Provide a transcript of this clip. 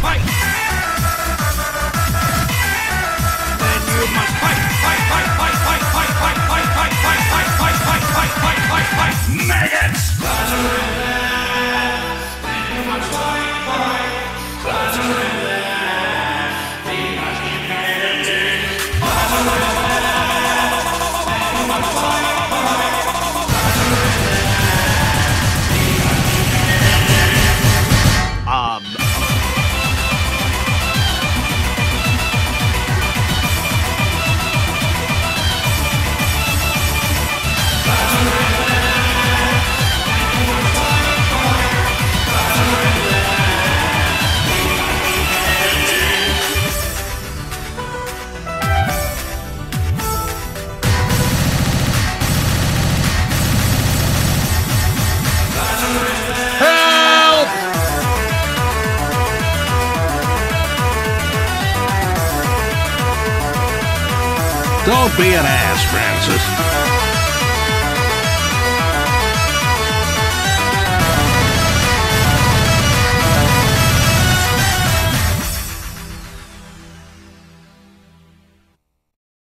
fight. Then you must fight, fight, fight, fight, fight, fight, fight, fight, fight, fight, fight, fight, fight, fight, fight, fight, fight, maggots. Then you must fight, fight, Don't be an ass, Francis.